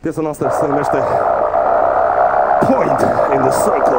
Piesa noastră se numește Point in the Circle.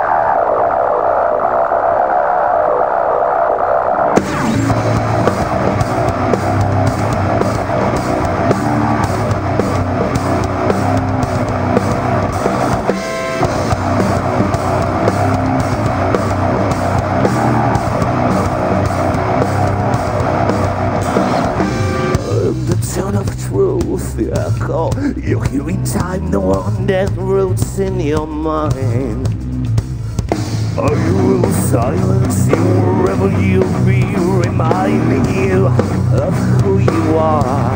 The echo you hear in time, the one that roots in your mind. I will silence you wherever you be, reminding you of who you are.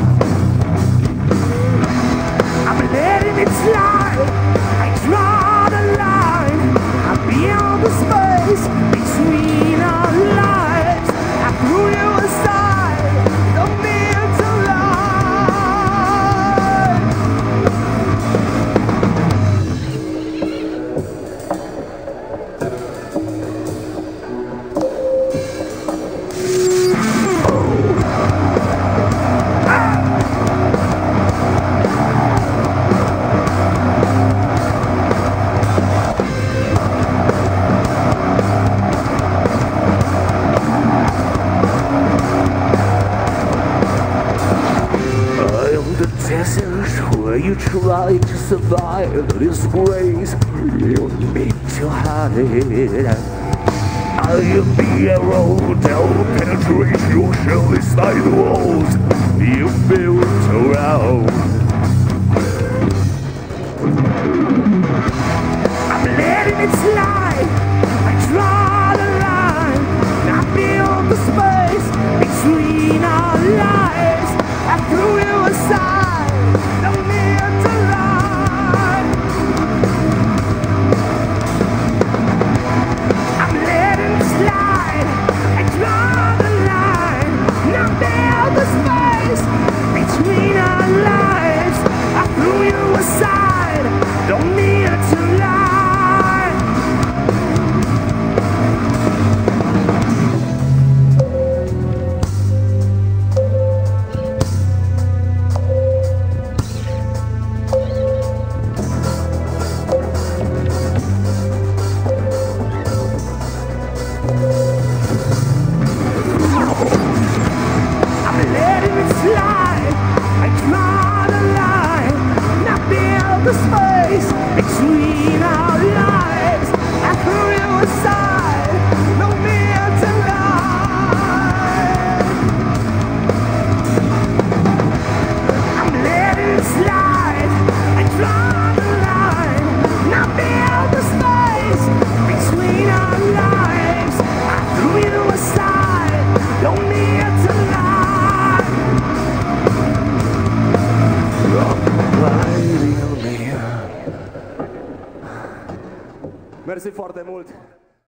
I'm letting it slide, I draw the line. I'm beyond the space between our lives. I threw you aside, don't mean to lie. Where you try to survive the disgrace, you need to hide. I'll be a road that will penetrate your shell inside the walls you built around. I'm letting it slide, I draw the line. I build the space between our lives. I threw you aside, don't need to lie. I'm letting it slide, I draw the line. Now build the space between our lives. I threw you aside, don't need to lie. The space between our lives, I threw you aside, no need to lie. I'm letting it slide, I draw the line. Now build the space between our lives. I threw you aside, no need to lie. Mersi foarte mult!